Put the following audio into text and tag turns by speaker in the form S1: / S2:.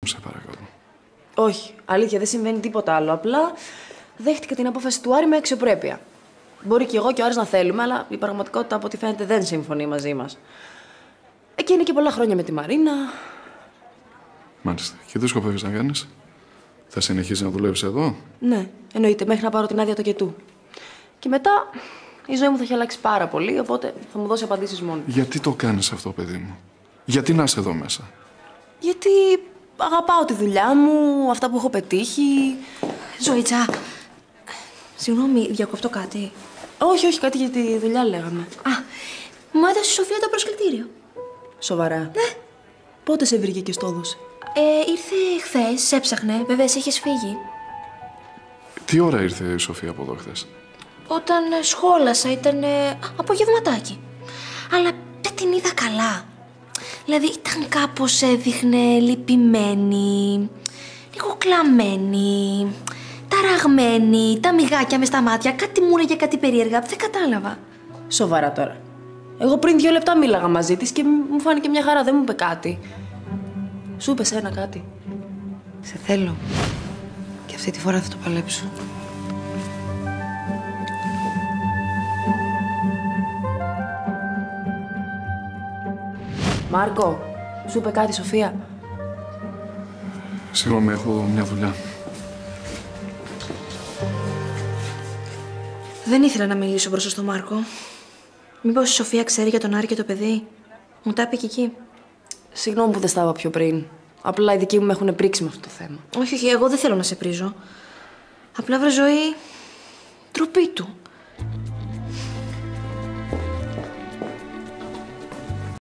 S1: σε παρακαλώ.
S2: Όχι, αλήθεια, δεν συμβαίνει τίποτα άλλο. Απλά δέχτηκα την απόφαση του Άρη με αξιοπρέπεια. Μπορεί και εγώ και ο Άρης να θέλουμε, αλλά η πραγματικότητα από ό,τι φαίνεται δεν συμφωνεί μαζί μας. Εκεί είναι και πολλά χρόνια με τη Μαρίνα.
S1: Μάλιστα. Και τι σκοπεύεις να κάνεις? Θα συνεχίσεις να δουλεύεις εδώ?
S2: Ναι, εννοείται, μέχρι να πάρω την άδεια του κετού. Και μετά η ζωή μου θα έχει αλλάξει πάρα πολύ, οπότε θα μου δώσει απαντήσεις μόνη.
S1: Γιατί το κάνεις αυτό, παιδί μου? Γιατί να είσαι εδώ μέσα?
S2: Γιατί αγαπάω τη δουλειά μου, αυτά που έχω πετύχει.
S3: Ζωήτσα, συγγνώμη, διακόπτω κάτι?
S2: Όχι, όχι, κάτι για τη δουλειά λέγαμε.
S3: Α, μου έδωσε η Σοφία το προσκλητήριο.
S2: Σοβαρά?
S3: Ναι.
S2: Πότε σε βρήκε και στο έδωσε?
S3: Ήρθε χθες, έψαχνε, βέβαια εσύ είχες φύγει.
S1: Τι ώρα ήρθε η Σοφία από εδώ χθες?
S3: Όταν σχόλασα ήταν απογευματάκι. Αλλά δεν την είδα καλά. Δηλαδή ήταν κάπως έδειχνε λυπημένη, λίγο κλαμμένη, ταραγμένη, τα μυγάκια μες στα μάτια, κάτι μου έλεγε κάτι περίεργα, δεν κατάλαβα.
S2: Σοβαρά τώρα? Εγώ πριν 2 λεπτά μίλαγα μαζί της και μου φάνηκε μια χαρά, δεν μου είπε κάτι. Σου είπε σένα κάτι?
S3: Σε θέλω. Και αυτή τη φορά θα το παλέψω.
S2: Μάρκο, σου είπε κάτι η Σοφία?
S1: Συγγνώμη, έχω μια δουλειά.
S3: Δεν ήθελα να μιλήσω μπροστά στον Μάρκο. Μήπως η Σοφία ξέρει για τον Άρη και το παιδί? Μου τα είπε και εκεί.
S2: Συγγνώμη που δεν στάβα πιο πριν. Απλά οι δικοί μου με έχουν πρίξει με αυτό το θέμα.
S3: Όχι, όχι, εγώ δεν θέλω να σε πρίζω. Απλά βρε ζωή, ντροπή του.